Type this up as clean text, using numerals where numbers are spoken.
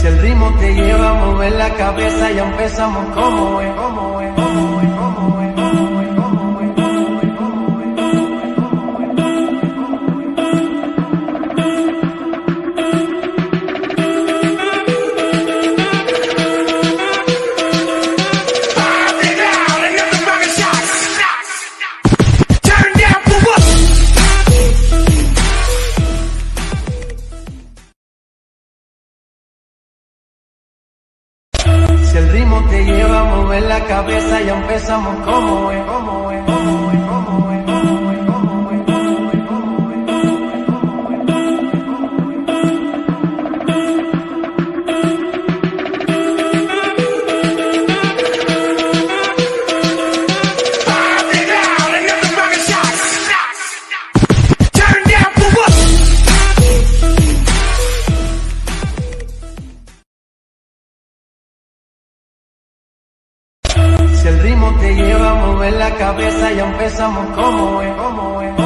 Si el ritmo te lleva a mover la cabeza, ya empezamos como es, como es, como es, como es, como es, como es, si el ritmo te lleva a mover la cabeza, ya empezamos como es, como es, como es, como es, como es, como es, como es, si el ritmo te lleva a mover la cabeza, ya empezamos como es, como es.